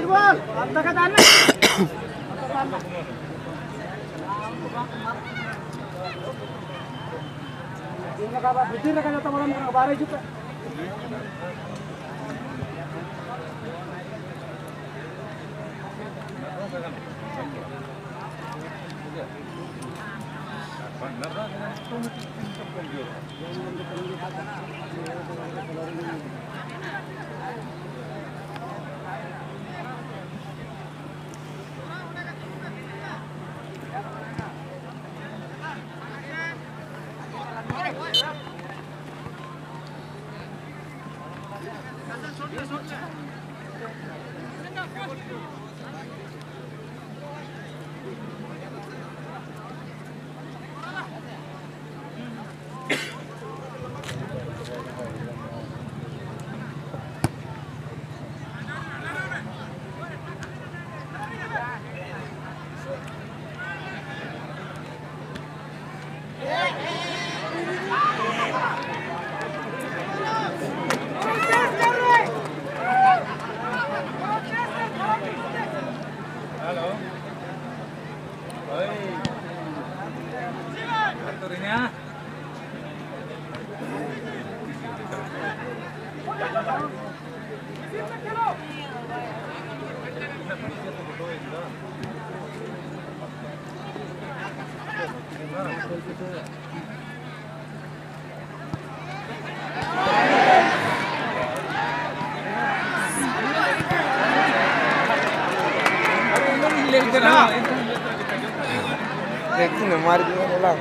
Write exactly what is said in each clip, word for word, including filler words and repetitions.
मार दिया बोला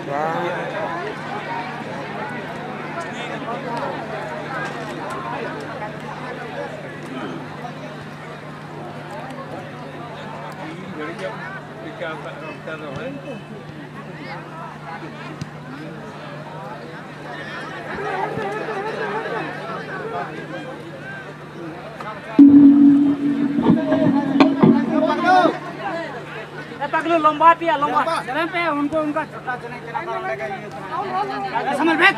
पकड़ो लंबा पिया लंबा चले पे उनको उनका छोटा चने चला पड़ेगा समझ बैठ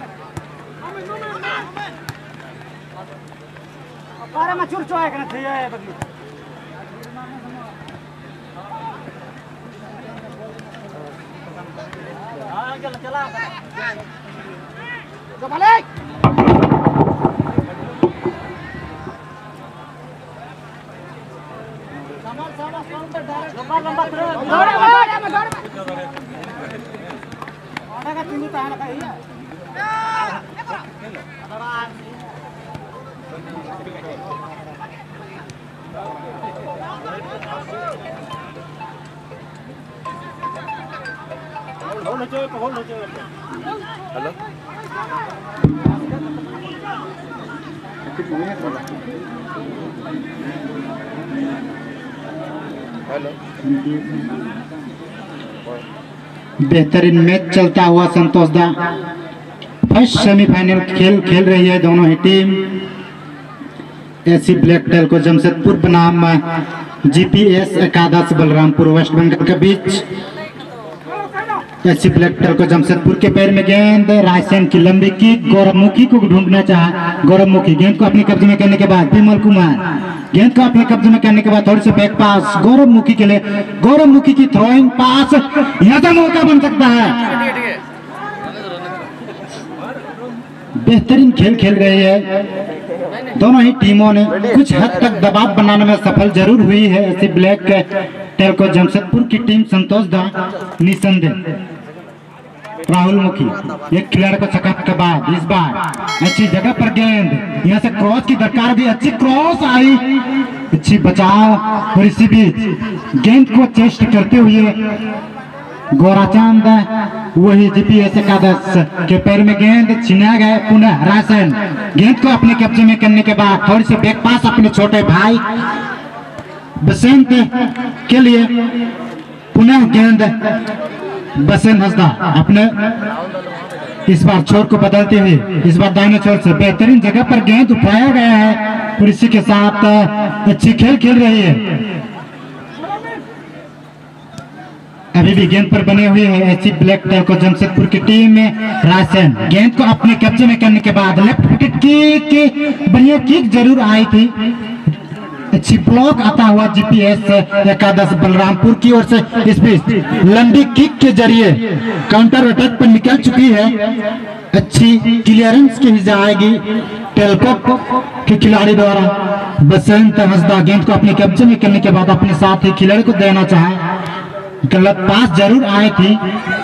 पारे में चुर चुआ करना थे ये बगली हां चल चला तो भले लंबा लंबा दौड़ दौड़ दौड़ आधा का तीन तो है है होल्ड हो जाए होल्ड हो जाए हेलो हेलो बेहतरीन मैच चलता हुआ संतोष दा फर्स्ट सेमीफाइनल खेल खेल रही है दोनों ही टीम। एसी ब्लैक टेल को जमशेदपुर बनाम जीपीएस एकादश बलरामपुर वेस्ट बंगाल के बीच। एसी ब्लैक टेल को जमशेदपुर के पैर में गेंद, रायसेन की लंबी किक, गौरवमुखी को ढूंढना चाहा, गौरवमुखी गेंद को अपने कब्जे में करने के बाद विमल कुमार गेंद को अपने कब्जे में करने के बाद थोड़ी सी बैक पास गौरवमुखी के लिए, गौरवमुखी की थ्रोइंग पास यह तो मौका बन सकता है। बेहतरीन खेल खेल रही है दोनों ही टीमों ने, कुछ हद तक दबाव बनाने में सफल जरूर हुई है ऐसी ब्लैक टेल को जमशेदपुर की टीम। संतोष दा निसंदेह राहुल मुखी एक खिलाड़ी को छक्का के बाद इस बार अच्छी जगह पर गेंद, यहाँ से क्रॉस की दरकार भी, अच्छी क्रॉस आई, अच्छी बचाव और इसी बीच गेंद को चेस्ट करते हुए गोराचांद वही जीपीएस एकादश के पैर में गेंद छिना गए। पुनः रायसेन गेंद को अपने कब्जे में करने के बाद थोड़ी सी बैक पास अपने छोटे भाई बसंत के लिए, पुनः गेंद बसंत हंसदा अपने इस बार छोर को बदलते हुए इस बार दाहिने छोर से बेहतरीन जगह पर गेंद उठाया गया है और इसी के साथ अच्छी खेल खेल रही है। अभी भी गेंद पर बने हुए हैं ऐसी ब्लैक टेल को जमशेदपुर की टीम में। रायसेन गेंद को अपने कब्जे में करने के बाद लेफ्ट विकेट की बढ़िया किक जरूर आई थी अच्छी ब्लॉक आता हुआ जीपीएस एकादश बलरामपुर की ओर से इस बीच लंबी किक के जरिए काउंटर अटैक पर निकल चुकी है। अच्छी क्लियरेंस की जाएगी टेलको के खिलाड़ी द्वारा। बसंत हंसदा गेंद को अपने कब्जे में करने के बाद अपने साथ ही खिलाड़ी को देना चाहा, गलत पास जरूर आई थी,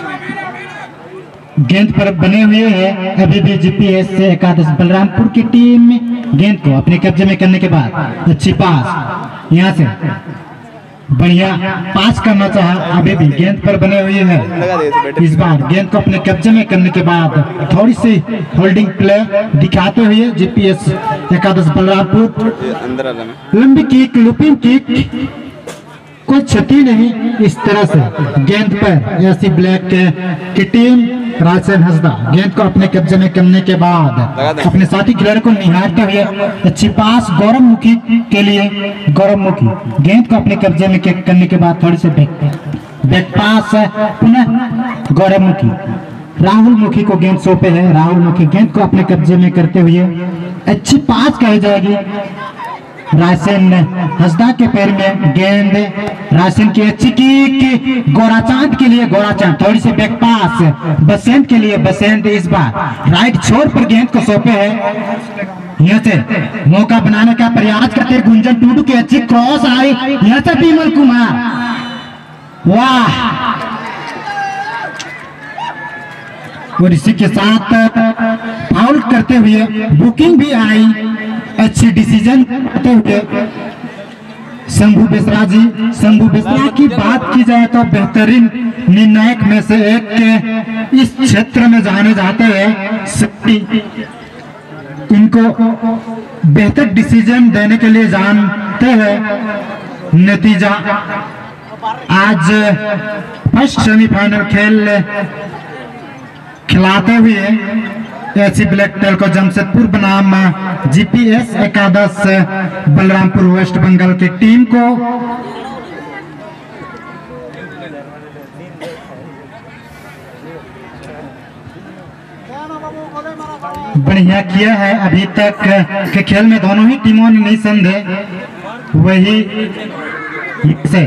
गेंद पर बने हुए है अभी भी जीपीएस से एकादश बलरामपुर की टीम गेंद को अपने कब्जे में करने के बाद अच्छी पास यहाँ से बढ़िया पास करना चाहा, अभी भी गेंद पर बने हुए हैं। इस बार गेंद को अपने कब्जे में करने के बाद थोड़ी सी होल्डिंग प्ले दिखाते हुए जीपीएस एकादश बलरामपुर लंबी किक लूपिंग किक कोई क्षति नहीं। इस तरह से गेंद पर एसी ब्लैक की टीम राजसेन हंसदा गेंद को अपने कब्जे में करने के बाद अपने साथी खिलाड़ी को निहारते हुए अच्छी पास गौरव मुखी के लिए, गौरव मुखी गेंद को अपने कब्जे में करने के बाद थोड़ी सी बैक बैक पास पुनः गौरव मुखी राहुल मुखी को गेंद सौंपे है। राहुल मुखी गेंद को अपने कब्जे में करते हुए अच्छी पास कही जाएगी राजसेन हंसदा के पैर में गेंद, राजसेन की अच्छी किक गोराचांद के लिए, गोराचांद थोड़ी सी बैक पास बसंत के लिए, बसंत इस बार राइट छोर पर गेंद को सौंपे है। यहाँ से मौका बनाने का प्रयास करते गुंजन टूडू की अच्छी क्रॉस आई, यहाँ से विमल कुमार वाह, और इसी के साथ फाउल करते हुए बुकिंग भी आई, अच्छी डिसीजन करते हुए शंभू बेसरा जी। शंभू बेसरा की बात की जाए तो बेहतरीन निर्णायक में से एक के इस क्षेत्र में जाने जाते हैं, इनको बेहतर डिसीजन देने के लिए जानते हैं। नतीजा आज फर्स्ट सेमीफाइनल खेल खिलाते हुए एसी ब्लैक टेल को जमशेदपुर बनाम जीपीएस एकादश बलरामपुर वेस्ट बंगाल की टीम को बढ़िया किया है। अभी तक के खेल में दोनों ही टीमों ने निसंदेह वही से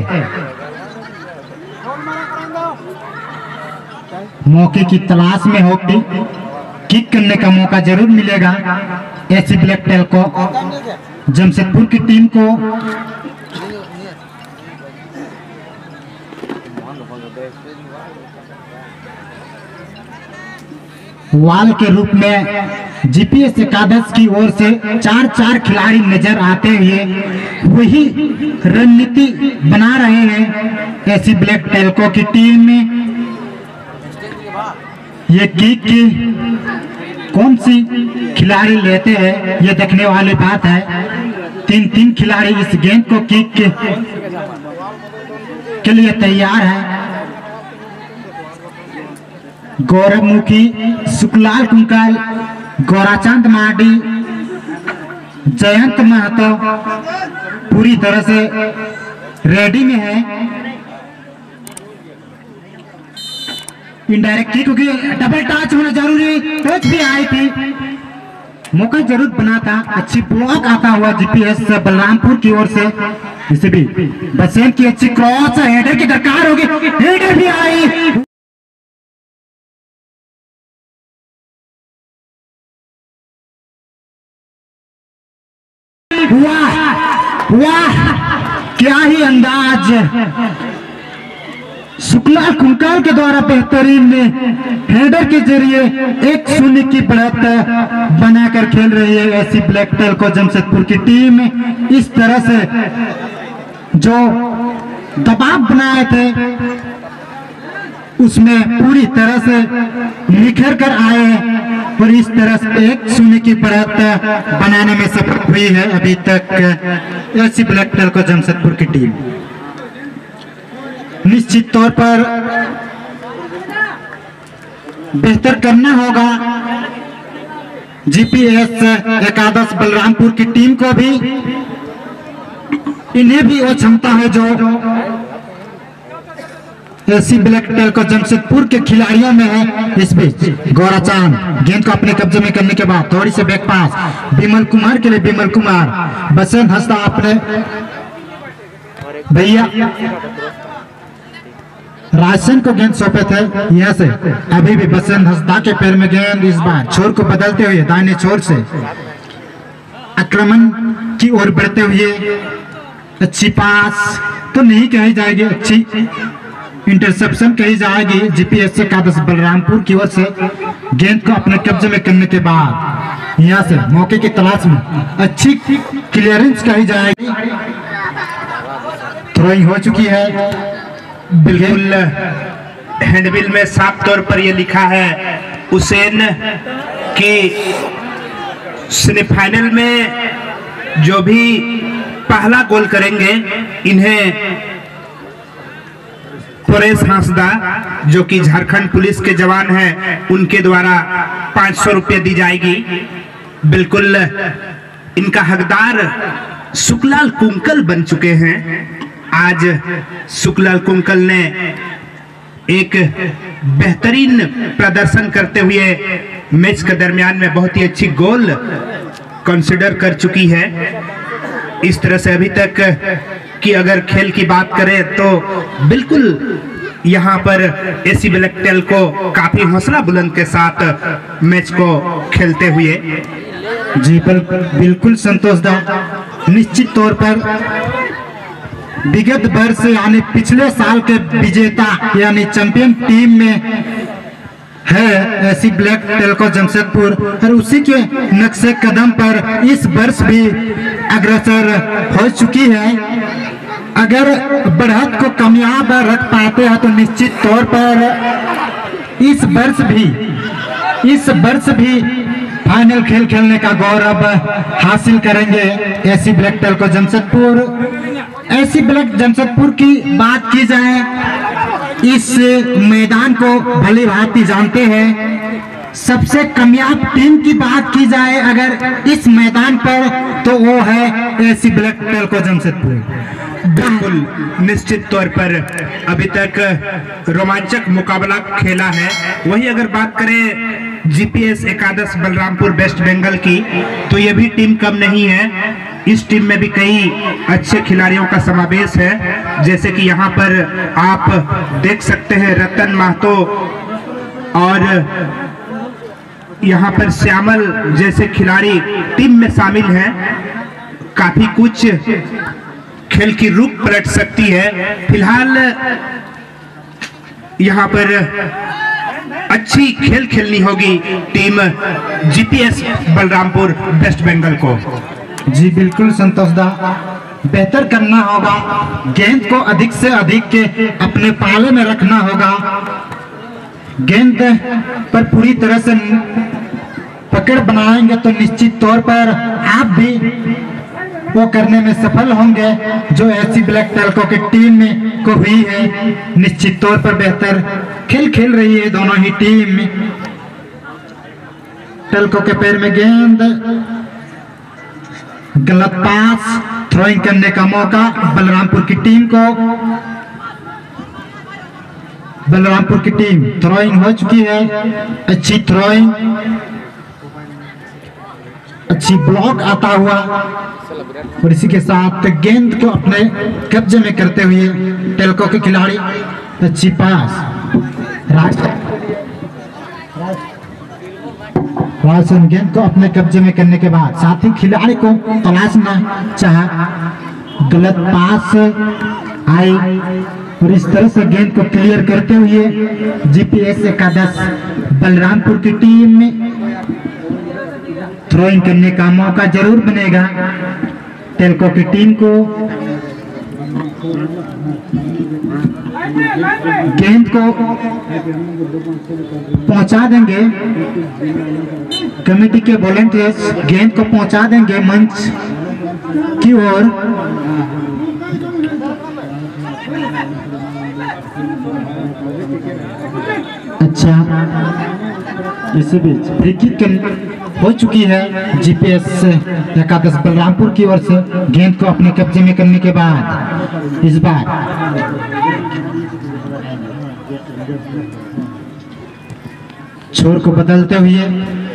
मौके की तलाश में होगी, किक करने का मौका जरूर मिलेगा एसी ब्लैक टेल को जमशेदपुर की टीम को। वाल के रूप में जीपीएस एकादश की ओर से चार चार खिलाड़ी नजर आते हुए वही रणनीति बना रहे हैं एसी ब्लैक टेलको की टीम में। ये किक की कौन सी खिलाड़ी लेते हैं ये देखने वाली बात है। तीन तीन खिलाड़ी इस गेंद को किक के, के लिए तैयार है। गौरव मुखी, सुखलाल कुंकाल, गोराचंद मार्डी, जयंत महतो पूरी तरह से रेडी में है। इनडायरेक्ट किक क्योंकि डबल टच होना जरूरी, टच भी आई थी, मौका जरूर बना था। अच्छी ब्लॉक आता हुआ जीपीएस बलरामपुर की ओर से, इसे भी बसंत की अच्छी क्रॉस, हेडर की दरकार होगी, हेडर भी आई। वाह वाह क्या ही अंदाज, शुक्ला कुंकाल के द्वारा बेहतरीन हेडर के जरिए एक शून्य की बढ़त बनाकर खेल रही है एसी ब्लैक टेल को जमशेदपुर की टीम। इस तरह से जो दबाव बनाए थे उसमें पूरी तरह से निखर कर आए और इस तरह से एक शून्य की बढ़त बनाने में सफल हुई है अभी तक एसी ब्लैक टेल को जमशेदपुर की टीम। निश्चित तौर पर बेहतर करना होगा जीपीएस एकादश बलरामपुर की टीम को भी, इन्हें भी वो क्षमता है जो एसी ब्लैक टेल्को जमशेदपुर के खिलाड़ियों में है। इस बीच गौराचांद गेंद को अपने कब्जे में करने के बाद थोड़ी से बैक पास विमल कुमार के लिए। विमल कुमार बसंत हंसदा अपने भैया राशन को गेंद सौंपे थे। यहाँ से अभी भी बसंत हंसदा के पैर में गेंद, इस बार छोर को बदलते हुए दाहिने छोर से आक्रमण की ओर बढ़ते हुए अच्छी पास तो नहीं कही जाएगी, अच्छी इंटरसेप्शन कही जाएगी। जीपीएस एकादश बलरामपुर की ओर से गेंद को अपने कब्जे में करने के बाद यहाँ से मौके की तलाश में अच्छी क्लियरेंस कही जाएगी। थ्रोइंग हो चुकी है। बिल्कुल हैंडबिल में साफ तौर पर यह लिखा है हुसैन कि सेमीफाइनल में जो भी पहला गोल करेंगे इन्हें परेश हांसदा जो कि झारखंड पुलिस के जवान हैं उनके द्वारा पाँच सौ रुपये दी जाएगी। बिल्कुल इनका हकदार सुखलाल कुंकल बन चुके हैं। आज सुखलाल कुंकल ने एक बेहतरीन प्रदर्शन करते हुए मैच के दरमियान में बहुत ही अच्छी गोल कंसिडर कर चुकी है। इस तरह से अभी तक कि अगर खेल की बात करें तो बिल्कुल यहाँ पर एसी ब्लैक टेल्को काफी हौसला बुलंद के साथ मैच को खेलते हुए। जी बिल्कुल संतोष दा, निश्चित तौर पर विगत वर्ष यानी पिछले साल के विजेता यानी चैंपियन टीम में है एसी ब्लैक टेल्को जमशेदपुर और उसी के नक्शे कदम पर इस वर्ष भी अग्रसर हो चुकी है। अगर बढ़त को कामयाब रख पाते हैं तो निश्चित तौर पर इस वर्ष भी इस वर्ष भी फाइनल खेल खेलने का गौरव हासिल करेंगे A C black Telco Jamshedpur. A C black Jamshedpur की बात की जाए, इस मैदान को भली भांति जानते हैं। सबसे कामयाब टीम की बात की जाए अगर इस मैदान पर तो वो है एसी ब्लैक टेल्को जमशेदपुर। बिल्कुल निश्चित तौर पर अभी तक रोमांचक मुकाबला खेला है। वही अगर बात करें जीपीएस एकादश बलरामपुर वेस्ट बंगाल की तो ये भी टीम कम नहीं है। इस टीम में भी कई अच्छे खिलाड़ियों का समावेश है, जैसे कि यहाँ पर आप देख सकते हैं रतन महतो और यहाँ पर श्यामल जैसे खिलाड़ी टीम में शामिल हैं। काफी कुछ खेल की रुख पलट सकती है। फिलहाल यहाँ पर अच्छी खेल खेलनी होगी टीम जीपीएस बलरामपुर वेस्ट बंगाल को। जी बिल्कुल संतोष दा, बेहतर करना होगा, गेंद को अधिक से अधिक के अपने पाले में रखना होगा। गेंद पर पूरी तरह से पकड़ बनाएंगे तो निश्चित तौर पर आप भी वो करने में सफल होंगे जो एसी ब्लैक टेल्को की टीम में को हुई है। निश्चित तौर पर बेहतर खेल खेल रही है दोनों ही टीम। टेल्को के पैर में गेंद, गलत पास, थ्रोइंग करने का मौका बलरामपुर की टीम को। बलरामपुर की टीम थ्रोइंग हो चुकी है, अच्छी थ्रोइंग, अच्छी ब्लॉक आता हुआ और इसी के साथ गेंद को अपने कब्जे में करते हुए टेल्को के खिलाड़ी। अच्छी पास राशन गेंद को अपने कब्जे में करने के बाद साथी खिलाड़ी को तलाशना चाहा, गलत पास आई और इस तरह से गेंद को क्लियर करते हुए जीपीएस एकादश बलरामपुर की टीम में थ्रोइंग करने का मौका जरूर बनेगा टेल्को की टीम को। गेंद को पहुंचा देंगे कमेटी के वॉलंटियर्स, गेंद को पहुंचा देंगे मंच की ओर। अच्छा, इसी बीच फ्री किक हो चुकी है जीपीएस एकादश बलरामपुर की ओर से। गेंद को अपने कब्जे में करने के बाद इस बार छोर को बदलते हुए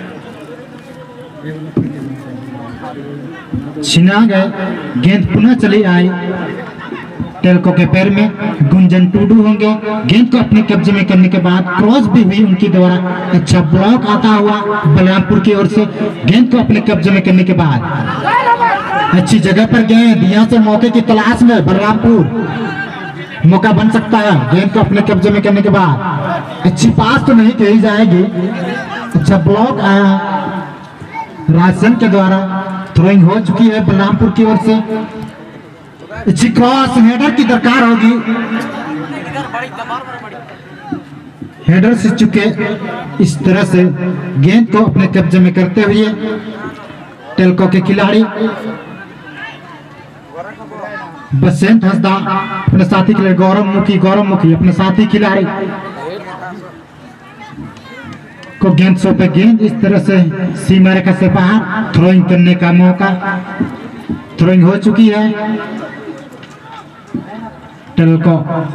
छिना गए, गेंद पुनः चली आई टेल्को के पैर में। गुंजन टूडू होंगे, गेंद को अपने कब्जे में करने के बाद क्रॉस भी हुई उनके द्वारा। अच्छा ब्लॉक आता हुआ बलरामपुर की ओर से, गेंद को अपने कब्जे में करने के बाद अच्छी जगह पर गेंद, यहाँ से मौके की तलाश में बलरामपुर, मौका बन सकता है गेंद को अपने कब्जे में करने के बाद। अच्छी पास तो नहीं कही जाएगी, अच्छा ब्लॉक आया राजसन के द्वारा। थ्रोइंग हो चुकी है बलरामपुर की ओर से। अच्छी क्रॉस, हेडर की दरकार होगी, हेडर से चुके। इस तरह से गेंद को अपने कब्जे में करते हुए टेल्को के खिलाड़ी बसंत हंसदा अपने साथी खिलाड़ी गौरव मुखी गौरव मुखी अपने साथी खिलाड़ी को गेंद सौंपे। गेंद इस तरह से सीमा रेखा से बाहर, थ्रोइंग करने का मौका। थ्रोइंग हो चुकी है टेल्को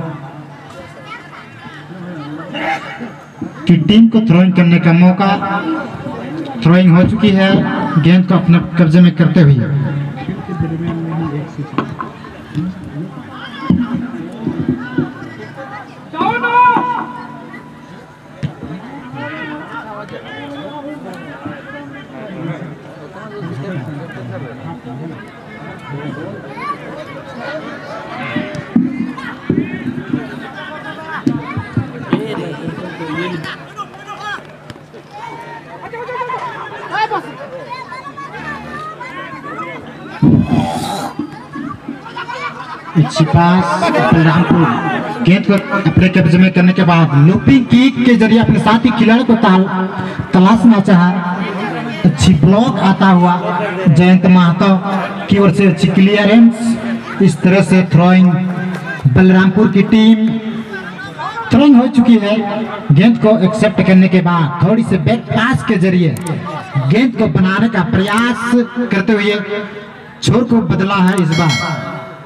की टीम को, थ्रोइंग करने का मौका। थ्रोइंग हो चुकी है, गेंद को अपने कब्जे में करते हुए बलरामपुर गेंद को अपने कब्जे में करने के बाद लूपिंग किक के जरिए अपने साथी खिलाड़ी को ताल तलाशना चाहा। अच्छी ब्लॉक आता हुआ जयंत महतो की ओर से, अच्छी क्लियरेंस। इस तरह से थ्रोइंग बलरामपुर की टीम थ्रोइंग हो चुकी है। गेंद को एक्सेप्ट करने के बाद थोड़ी से बैक पास के जरिए गेंद को बनाने का प्रयास करते हुए छोर को बदला है इस बार।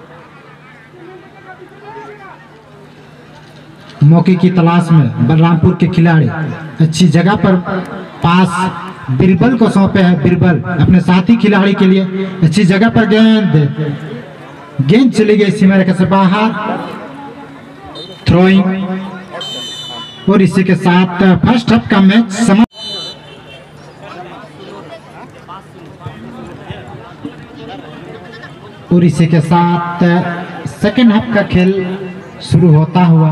मौके की तलाश में बलरामपुर के खिलाड़ी अच्छी जगह पर पास बिरबल को सौंपे हैं। बिरबल अपने साथी खिलाड़ी के लिए अच्छी जगह पर गेंद, गेंद चली गई सीमा रेखा से बाहर। थ्रोइंग और इसी के साथ फर्स्ट हाफ का मैच समाप्त। और इसी के साथ सेकेंड हाफ का खेल शुरू होता हुआ।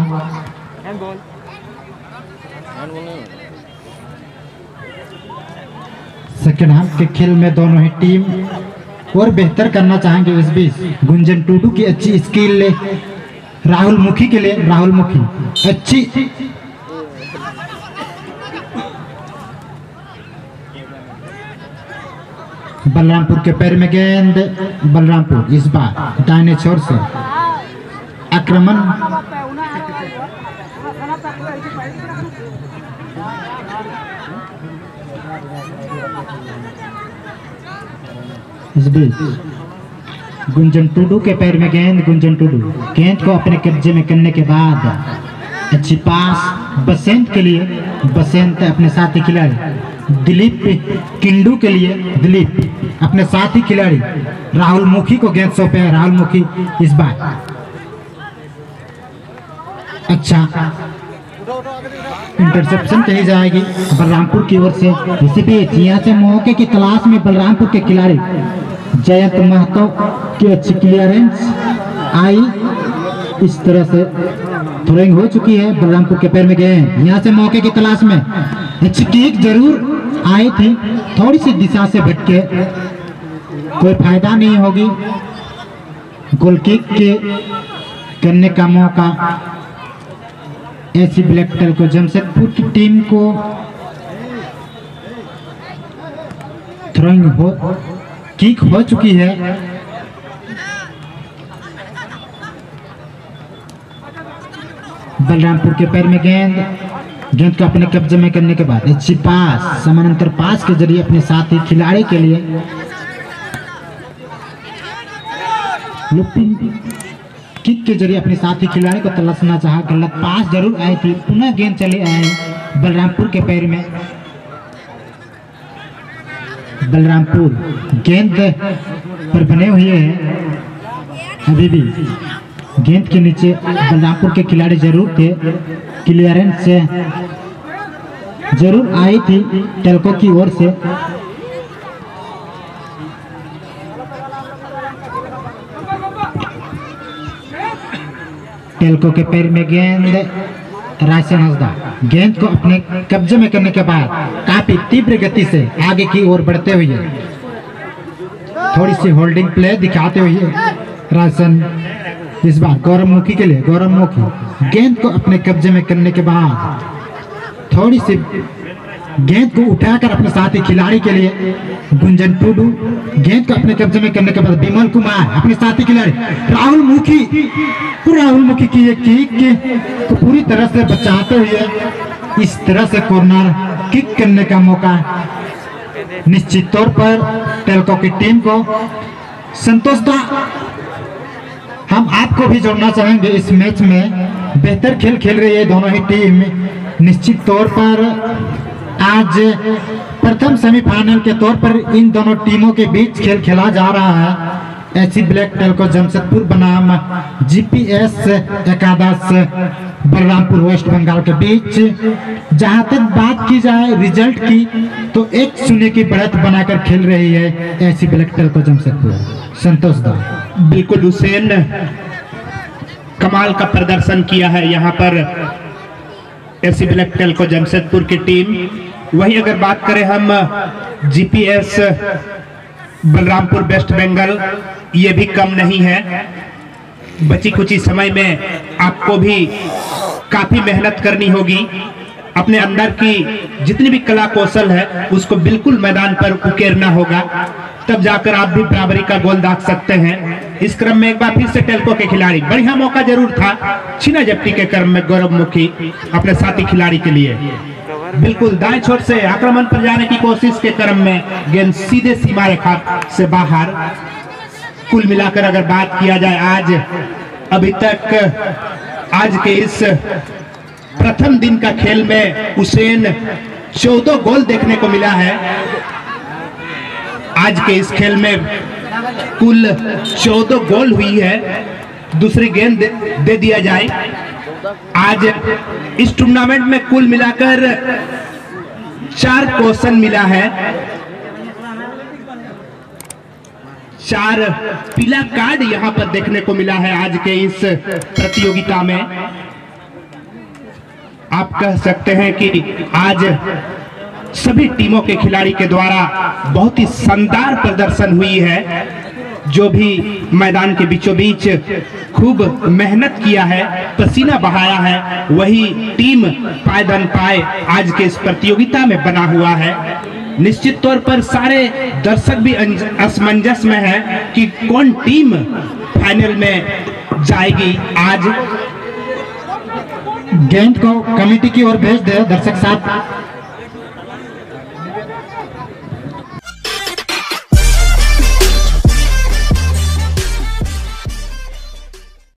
सेकेंड हाफ के खेल में दोनों ही टीम और बेहतर करना चाहेंगे। इस बीच गुंजन टूडू की अच्छी स्किल राहुल मुखी के लिए, राहुल मुखी अच्छी बलरामपुर के पैर में गेंद। बलरामपुर इस बार दाहिने छोर से आक्रमण। इस बीच गुंजन टूडू के पैर में गेंद। गुंजन टूडू गेंद को अपने कब्जे में करने के बाद अच्छी पास बसंत के लिए। बसंत अपने साथी खिलाड़ी दिलीप किंडू के लिए। दिलीप अपने साथी खिलाड़ी राहुल मुखी को गेंद सौंपे हैं। राहुल मुखी इस बार अच्छा इंटरसेप्शन कही जाएगी बलरामपुर की ओर से। इसी बीच यहाँ से मौके की तलाश में बलरामपुर के खिलाड़ी जयंत महतो की अच्छी क्लियरेंस आई। इस तरह से थ्रोइंग हो चुकी है बलरामपुर के पैर में गेंद। यहाँ से मौके की तलाश में अच्छी किक जरूर आई थी, थोड़ी सी दिशा से भटके, कोई फायदा नहीं होगी। गोल किक के करने का मौका एसी ब्लैक टेल्को जमशेदपुर की टीम को। थ्रोइंग हो किक हो चुकी है। बलरामपुर के पैर में गेंद। गेंद को अपने कब्जे में करने के बाद अच्छी पास, समानांतर पास के जरिए अपने साथी खिलाड़ी के लिए लुपिंग किक के जरिए अपने साथी खिलाड़ी को तलाशना चाहा, गलत पास जरूर आई थी, पुनः गेंद चली आई बलरामपुर के पैर में। बलरामपुर गेंद पर बने हुए हैं, अभी भी गेंद के नीचे बलरामपुर के खिलाड़ी जरूर थे, क्लियरेंस से जरूर आई थी टेल्को की ओर से। टेल्को के पैर में गेंद, रायसन हंसदा गेंद को अपने कब्जे में करने के बाद काफी तीव्र गति से आगे की ओर बढ़ते हुए थोड़ी सी होल्डिंग प्ले दिखाते हुए रायसन इस बार गौरवमुखी के लिए, गौरवमुखी गेंद को अपने कब्जे में करने के बाद थोड़ी सी गेंद को उठाकर अपने साथी खिलाड़ी के लिए गुंजन टुडू, गेंद को अपने कब्जे में करने के बाद विमल कुमार अपने साथी खिलाड़ी राहुल मुखी, राहुल मुखी की एक किक को पूरी तरह से बचाते हुए इस तरह से कॉर्नर किक करने का मौका निश्चित तौर पर टेल्को की टीम को। संतोष दा, हम आपको भी जोड़ना चाहेंगे इस मैच में, बेहतर खेल खेल रही है दोनों ही टीम। निश्चित तौर पर आज प्रथम सेमीफाइनल के तौर पर इन दोनों टीमों के बीच खेल खेला जा रहा है। एसी ब्लैक टेल्को जमशेदपुर बनाम जीपीएस एकादश बलरामपुर वेस्ट बंगाल के बीच। जहां तक बात की जाए रिजल्ट की तो एक शून्य की बढ़त बनाकर खेल रही है एसी ब्लैक टेल्को जमशेदपुर। संतोष दा, बिल्कुल हुसैन कमाल का प्रदर्शन किया है यहाँ पर एसी ब्लैक टेल्को जमशेदपुर की टीम। वही अगर बात करें हम जीपीएस बलरामपुर वेस्ट बंगाल, ये भी कम नहीं है। बची कुछ समय में आपको भी काफी मेहनत करनी होगी, अपने अंदर की जितनी भी कला कौशल है उसको बिल्कुल मैदान पर उकेरना होगा, तब जाकर आप भी बराबरी का गोल दाग सकते हैं। इस क्रम में एक बार फिर से टेल्को के खिलाड़ी, बढ़िया मौका जरूर था, छीना झपटी के क्रम में गौरवमुखी अपने साथी खिलाड़ी के लिए बिल्कुल दाएं छोर से आक्रमण पर जाने की कोशिश के क्रम में गेंद सीधे सीमा रेखा से बाहर। कुल मिलाकर अगर बात किया जाए आज अभी तक आज के इस प्रथम दिन का खेल में हुसैन चौदह गोल देखने को मिला है। आज के इस खेल में कुल चौदह गोल हुई है। दूसरी गेंद दे, दे दिया जाए, आज इस टूर्नामेंट में कुल मिलाकर चार क्वेश्चन मिला है, चार पीला कार्ड यहां पर देखने को मिला है आज के इस प्रतियोगिता में। आप कह सकते हैं कि आज सभी टीमों के खिलाड़ी के द्वारा बहुत ही शानदार प्रदर्शन हुई है। जो भी मैदान के बीचों बीच खूब मेहनत किया है, पसीना बहाया है, वही टीम पायदन पाए आज के इस प्रतियोगिता में बना हुआ है। निश्चित तौर पर सारे दर्शक भी असमंजस में है कि कौन टीम फाइनल में जाएगी। आज गेंद को कमेटी की ओर भेज दे दर्शक साहब।